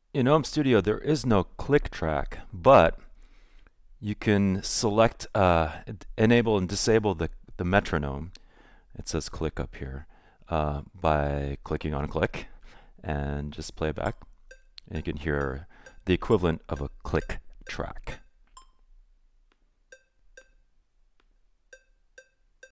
In OhmStudio, there is no click track, but you can select, enable and disable the metronome. It says click up here by clicking on click and just play it back. And you can hear the equivalent of a click track.